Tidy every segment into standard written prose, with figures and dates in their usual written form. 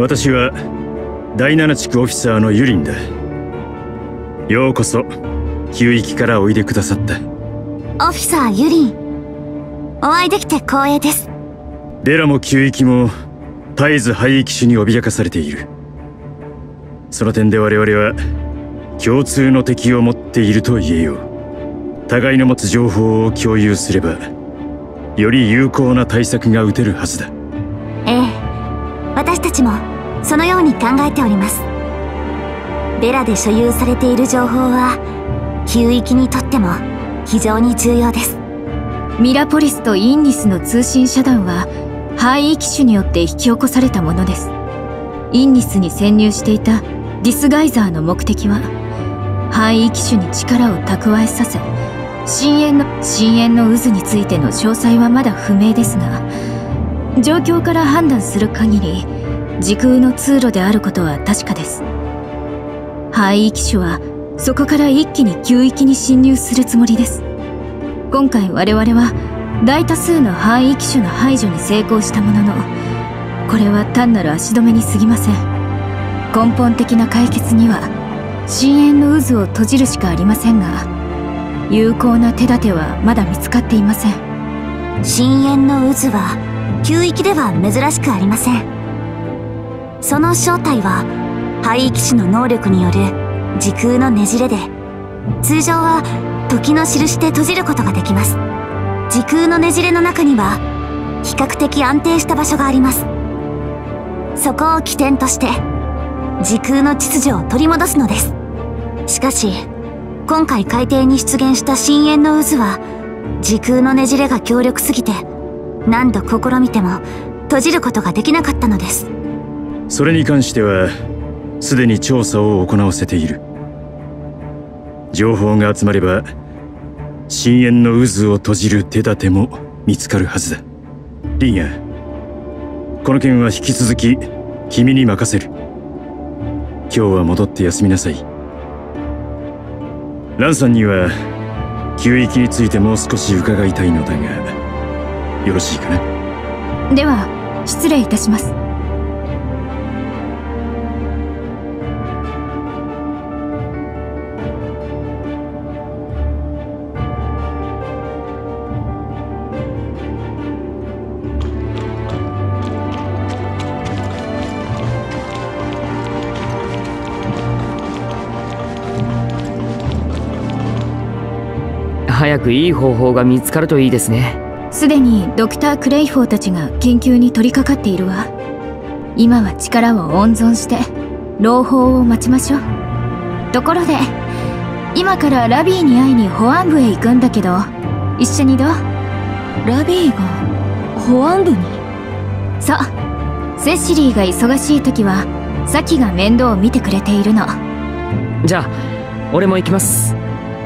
私は第7地区オフィサーのユリンだ。ようこそ旧域からおいでくださった。 オフィサーユリン、お会いできて光栄です。 ベラも旧域も絶えず廃域種に脅かされている。その点で我々は共通の敵を持っていると言えよう。互いの持つ情報を共有すればより有効な対策が打てるはずだ。 ええ、私たちもそのように考えております。ベラで所有されている情報は旧域にとっても非常に重要です。 ミラポリスとインニスの通信遮断は廃域種によって引き起こされたものです。インニスに潜入していたディスガイザーの目的は廃域種に力を蓄えさせ、深淵の渦についての詳細はまだ不明ですが、状況から判断する限り時空の通路であることは確かです。廃域種はそこから一気に旧域に侵入するつもりです。今回我々は大多数の廃域種の排除に成功したものの、これは単なる足止めに過ぎません。根本的な解決には深淵の渦を閉じるしかありませんが、有効な手立てはまだ見つかっていません。 深淵の渦は旧域では珍しくありません。その正体は廃域種の能力による時空のねじれで、通常は時の印で閉じることができます。時空のねじれの中には比較的安定した場所があります。そこを起点として時空の秩序を取り戻すのです。しかし今回海底に出現した深淵の渦は時空のねじれが強力すぎて何度試みても閉じることができなかったのです。 それに関してはすでに調査を行わせている。情報が集まれば深淵の渦を閉じる手立ても見つかるはずだ。リンヤ、この件は引き続き君に任せる。今日は戻って休みなさい。ランさんには旧域についてもう少し伺いたいのだがよろしいかな。 では失礼いたします。 早くいい方法が見つかるといいですね。 すでにドクター・クレイフォーたちが研究に取り掛かっているわ。今は力を温存して朗報を待ちましょう。ところで今からラビーに会いに保安部へ行くんだけど、一緒にどう？ ラビーが保安部に？ そう、セシリーが忙しい時はサキが面倒を見てくれているの。 じゃあ俺も行きます。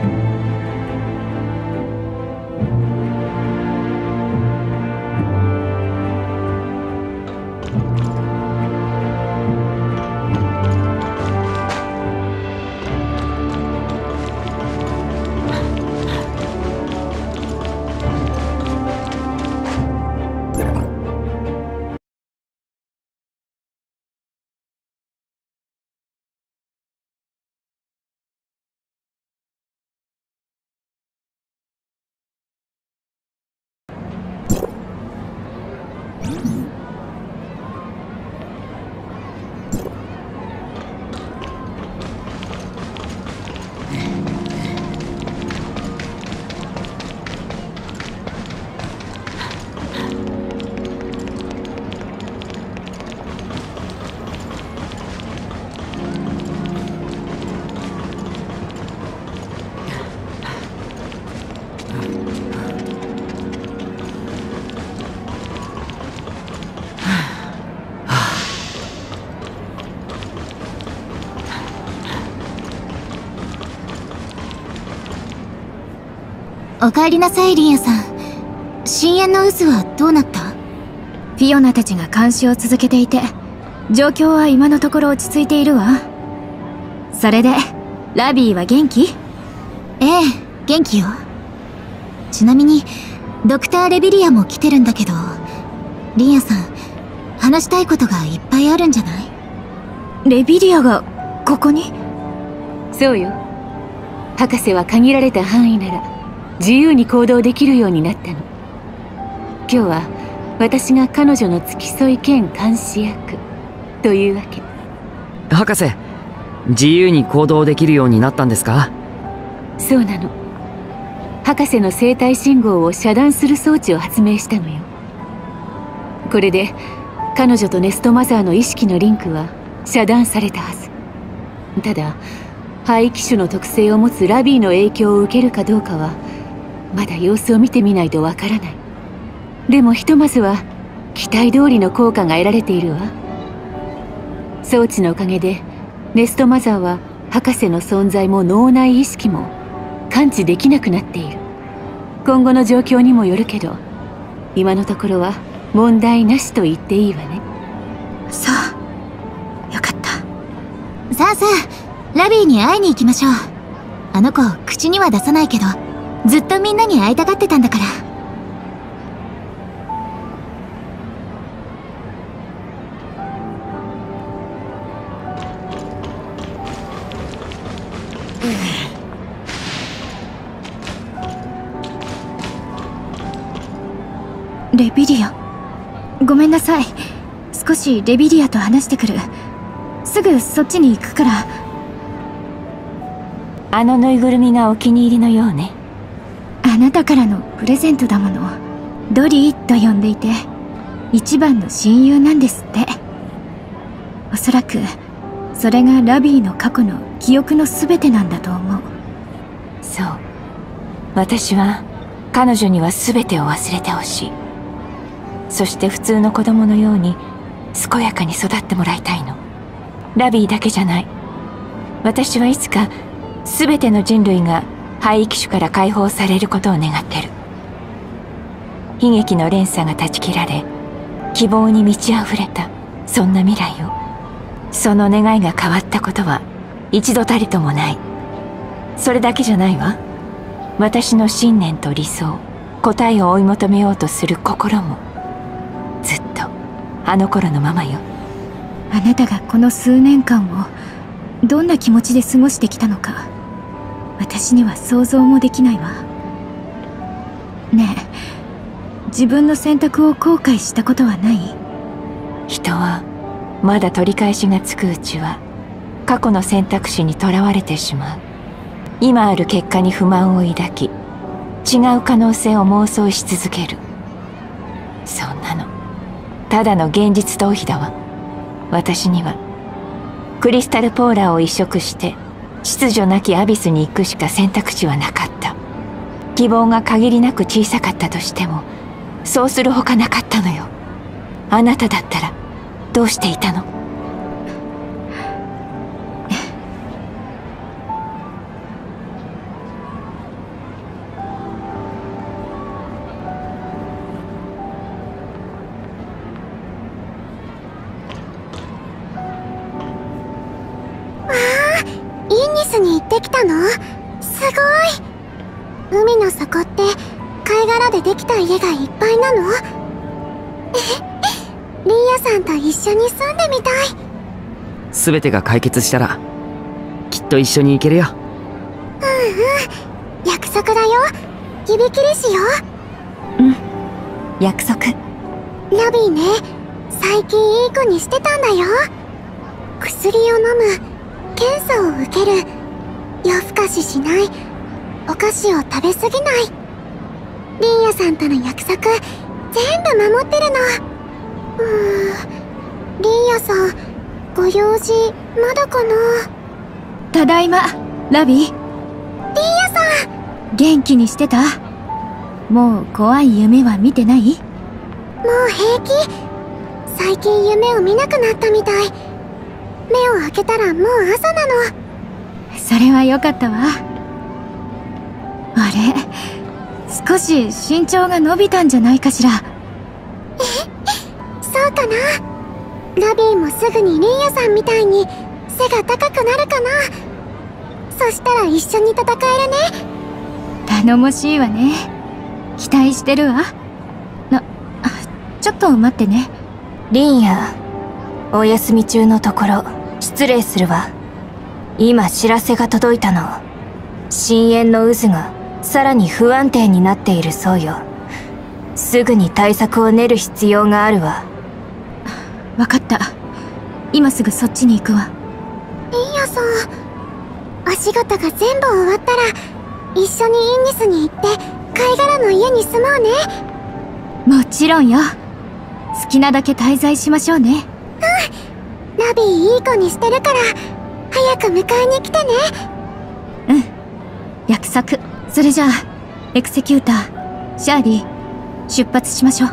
お帰りなさい、リンヤさん。深淵の渦はどうなった？ フィオナたちが監視を続けていて、状況は今のところ落ち着いているわ。それでラビーは元気？ ええ、元気よ。ちなみにドクター・レビリアも来てるんだけど、リンヤさん、話したいことがいっぱいあるんじゃない？ レビリアがここに？ そうよ。博士は限られた範囲なら自由に行動できるようになったの。今日は私が彼女の付き添い兼監視役というわけ。 博士、自由に行動できるようになったんですか？ そうなの。博士の生体信号を遮断する装置を発明したのよ。これで彼女とネストマザーの意識のリンクは遮断されたはず。ただ廃機種の特性を持つラビーの影響を受けるかどうかはまだ様子を見てみないとわからない。でもひとまずは期待通りの効果が得られているわ。装置のおかげでネストマザーは博士の存在も脳内意識も感知できなくなっている。今後の状況にもよるけど今のところは問題なしと言っていいわね。 そう、よかった。 さあさあ、ラビーに会いに行きましょう。あの子口には出さないけどずっとみんなに会いたがってたんだから。 レビリア、ごめんなさい。少しレビリアと話してくる。すぐそっちに行くから。 あのぬいぐるみがお気に入りのようね。 あなたからのプレゼントだもの。ドリーと呼んでいて一番の親友なんですって。おそらくそれがラビーの過去の記憶の全てなんだと思う。 そう、私は彼女には全てを忘れてほしい。そして普通の子供のように健やかに育ってもらいたいの。ラビーだけじゃない。私はいつか全ての人類が廃機種から解放されることを願ってる。悲劇の連鎖が断ち切られ希望に満ち溢れたそんな未来を。その願いが変わったことは一度たりともない。それだけじゃないわ。私の信念と理想、答えを追い求めようとする心もずっとあの頃のままよ。 あなたがこの数年間をどんな気持ちで過ごしてきたのか私には想像もできないわ。ねえ、自分の選択を後悔したことはない？ 人はまだ取り返しがつくうちは過去の選択肢にとらわれてしまう。今ある結果に不満を抱き違う可能性を妄想し続ける。そんなのただの現実逃避だわ。私にはクリスタルポーラーを移植して秩序なきアビスに行くしか選択肢はなかった。希望が限りなく小さかったとしてもそうするほかなかったのよ。あなただったらどうしていたの？ に行ってきたの？すごい。海の底って貝殻でできた家がいっぱいなの？リーヤさんと一緒に住んでみたい。 全てが解決したらきっと一緒に行けるよ。 約束だよ。指切りしよう。うん、約束。 ラビーね、最近いい子にしてたんだよ。薬を飲む、検査を受ける、夜更かししない、お菓子を食べ過ぎない。リーヤさんとの約束全部守ってるの。リーヤさん、ご用事まだかな？ ただいま、ラビー。リーヤさん、 元気にしてた？もう怖い夢は見てない？ もう平気。最近夢を見なくなったみたい。目を開けたらもう朝なの。 それは良かったわ。あれ、少し身長が伸びたんじゃないかしら。 そうかな。ラビーもすぐにリーヤさんみたいに背が高くなるかな。そしたら一緒に戦えるね。 頼もしいわね。期待してるわ。ちょっと待ってね。 リーヤ、お休み中のところ失礼するわ。今知らせが届いたの。深淵の渦がさらに不安定になっているそうよ。すぐに対策を練る必要があるわ。 わかった。今すぐそっちに行くわ。 リンヤさん、お仕事が全部終わったら一緒にインニスに行って貝殻の家に住もうね。 もちろんよ。好きなだけ滞在しましょうね。 ラビーいい子にしてるから早く迎えに来てね。 約束。それじゃあエクセキューター、シャーリー、出発しましょう。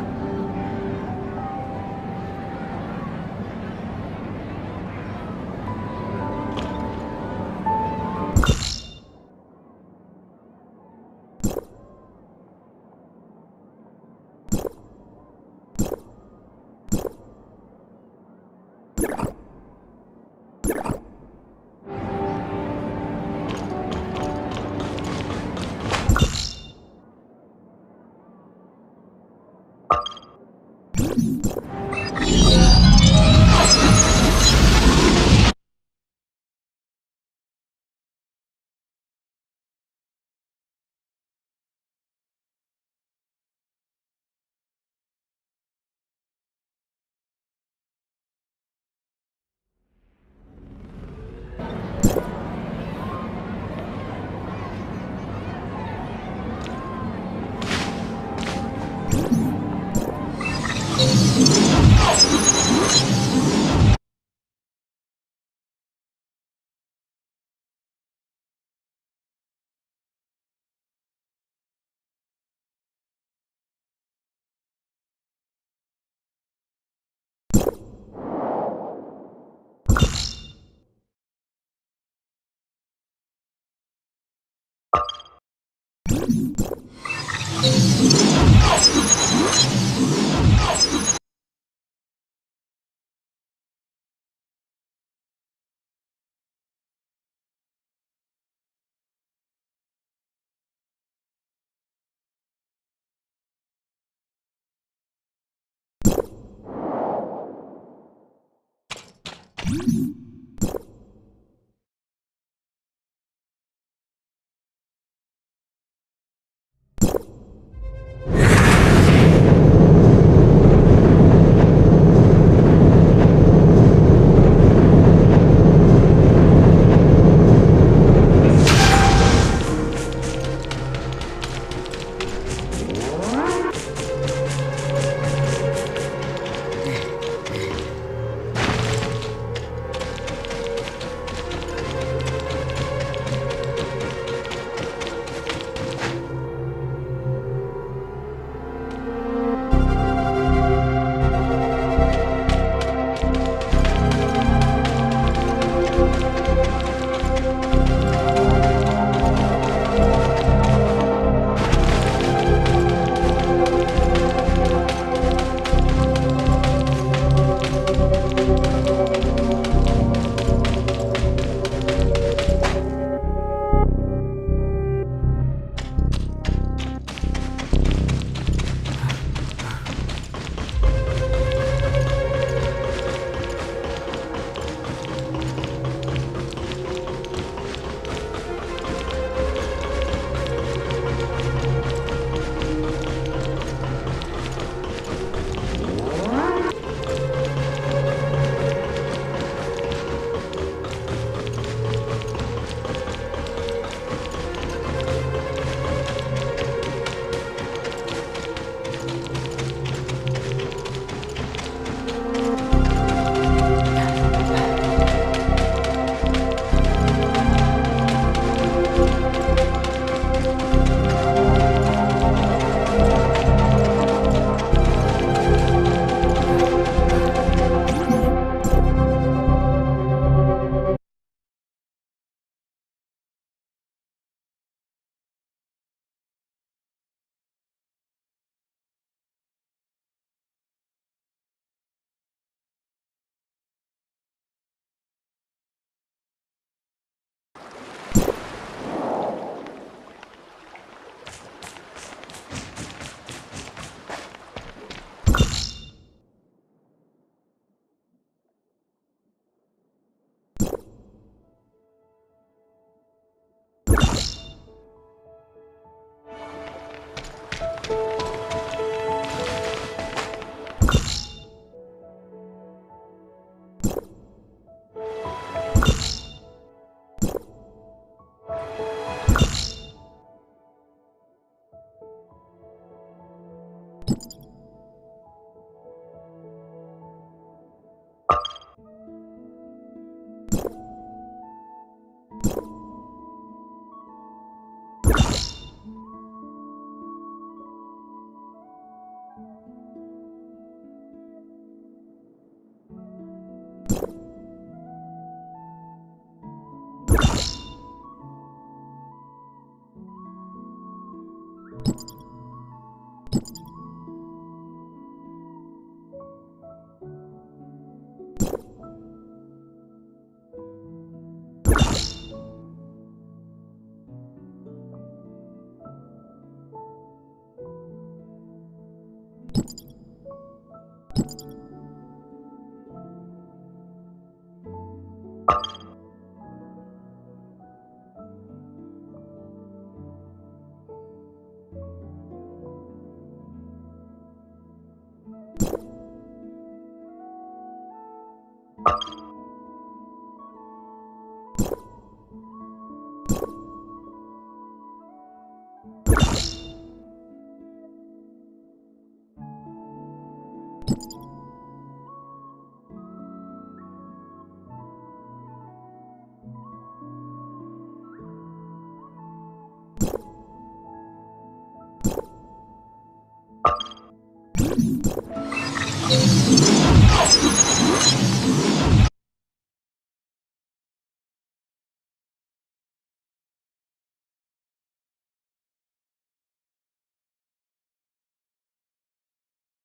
you